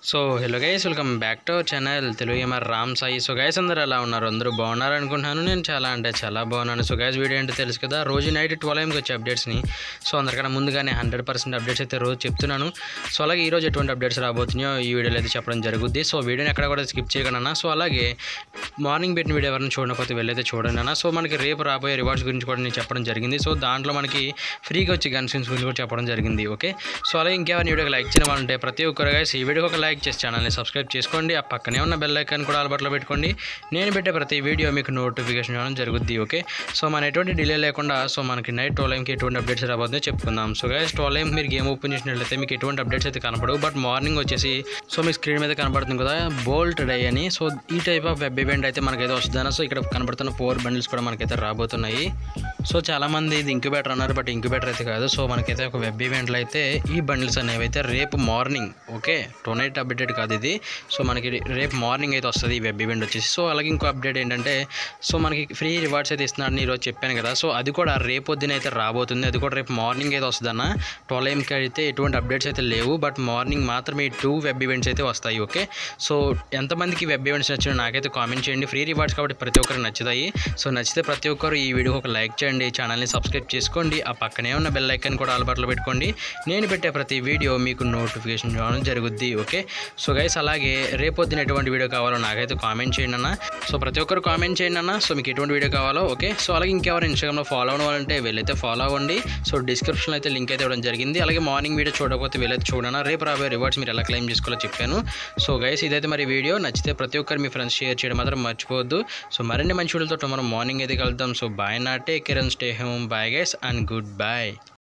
So hello guys, welcome back to our channel Telugu gamer Ram Sai. So guys అందరూ ఎలా ఉన్నారు? అందరూ బాగున్నారు అనుకుంటున్నాను. నేను చాలా బాగున్నాను. సో గైస్ వీడియో ఏంటో తెలుసు కదా, రోజు నైట్ 12 AM వచ్చే అప్డేట్స్ని సో అందరికన్నా ముందుగానే 100% అప్డేట్స్ అయితే రోజు చెప్తున్నాను. సో అలాగే ఈరోజు ఎటువంటి అప్డేట్స్ రాబోతున్నాయో ఈ వీడియోలో అయితే చెప్పడం జరుగుద్ది. సో వీడియోని ఎక్కడ కూడా స్కిప్ చేయకుండా. సో అలాగే మార్నింగ్ పెట్టిన వీడియో ఎవరైనా చూడకపోతే వెళ్ళైతే చూడండి అన్న. సో మనకి రేపు రాబోయే రివార్డ్స్ గురించి కూడా నేను చెప్పడం జరిగింది. సో దాంట్లో మనకి ఫ్రీగా వచ్చి గన్ స్కిన్స్ గురించి కూడా చెప్పడం జరిగింది. ఓకే, సో అలాగే ఇంకేమైనా వీడియోకి లైక్ చేయడం అంటే ప్రతి ఒక్కరు గైస్ ఈ వీడియోకి ఒక లైక్ చేసి ఛానల్ని సబ్స్క్రైబ్ చేసుకోండి. ఆ పక్కనే ఉన్న బెల్ ఐకాన్ కూడా ఆల్బట్లో పెట్టుకోండి. నేను పెట్టే ప్రతి వీడియో మీకు నోటిఫికేషన్ ఇవ్వడం జరుగుద్ది. ఓకే, సో మన ఎటువంటి డిలే లేకుండా సో మనకి నైట్ 12 AMకి ఎటువంటి అప్డేట్స్ రాబోతుందో చెప్పుకుందాం. సో గైస్ 12 AM మీరు గేమ్ ఓపెన్ చేసినట్లయితే మీకు ఎటువంటి అప్డేట్స్ అయితే కనపడవు. బట్ మార్నింగ్ వచ్చేసి సో మీ స్క్రీన్ మీద కనపడుతుంది కదా బోల్ట్ డై అని. సో ఈ టైప్ ఆఫ్ వెబ్ ఈవెంట్ అయితే మనకైతే వస్తుందన్న. సో ఇక్కడ కనబడుతున్న 4 బండిల్స్ కూడా మనకైతే రాబోతున్నాయి. సో చాలామంది ఇది ఇంక్యుబేటర్ అన్నారు, బట్ ఇంక్యుబేటర్ అయితే కాదు. సో మనకైతే ఒక వెబ్ ఈవెంట్లో అయితే ఈ బండిల్స్ అనేవి అయితే రేపు మార్నింగ్, ఓకే టోనైట్ అప్డేట్ కాదు ఇది. సో మనకి రేపు మార్నింగ్ అయితే వస్తుంది ఈ వెబ్ ఈవెంట్ వచ్చేసి. సో అలాగే ఇంకో అప్డేట్ ఏంటంటే సో మనకి ఫ్రీ రివార్డ్స్ అయితే ఇస్తున్నాడని ఈరోజు చెప్పాను కదా. సో అది కూడా రేపు పొద్దున అయితే రాబోతుంది. అది కూడా రేపు మార్నింగ్ అయితే వస్తుందన్న. 12 AMకి అయితే ఎటువంటి అప్డేట్స్ అయితే లేవు, బట్ మార్నింగ్ మాత్రమే 2 వెబ్ ఈవెంట్స్ అయితే వస్తాయి. ఓకే, సో ఎంతమందికి వెబ్ ఈవెంట్స్ నచ్చినా నాకైతే కామెంట్ చేయండి. ఫ్రీ రివార్డ్స్ కాబట్టి ప్రతి ఒక్కరికి నచ్చుతాయి. సో నచ్చితే ప్రతి ఒక్కరు ఈ వీడియోకి ఒక లైక్ చేయండి, ఛానల్ని సబ్స్క్రైబ్ చేసుకోండి. ఆ పక్కనే ఉన్న బెల్ ఐకాన్ కూడా ఆల్బట్లో పెట్టుకోండి. నేను పెట్టే ప్రతి వీడియో మీకు నోటిఫికేషన్ రావడం జరుగుద్ది. ఓకే, సో గైస్ అలాగే రేపొద్దున ఎటువంటి వీడియో కావాలో నాకైతే కామెంట్ చేయండి అన్న. సో ప్రతి ఒక్కరు కామెంట్ చేయండి అన్న. సో మీకు ఎటువంటి వీడియో కావాలో. ఓకే, సో అలాగే ఇంకెవరు ఇన్స్టాగ్రామ్లో ఫాలో అవ్వాలంటే వెళ్ళైతే ఫాలో అవ్వండి. సో డిస్క్రిప్షన్లో అయితే లింక్ అయితే ఇవ్వడం జరిగింది. అలాగే మార్నింగ్ వీడియో చూడకపోతే వెళ్ళైతే చూడన్నా. రేపు రాబోయే రివార్డ్స్ మీరు ఎలా క్లెయిమ్ చేసుకోవాలో చెప్పాను. సో గైస్ ఇదైతే మరి వీడియో నచ్చితే ప్రతి ఒక్కరు మీ ఫ్రెండ్స్ షేర్ చేయడం మాత్రం మర్చిపోవద్దు. సో మరిన్ని మంచి వీడియోలతో మనం మార్నింగ్ అయితే కలుద్దాం. సో బాయ్ నా, take care and stay home. Bye guys and good bye.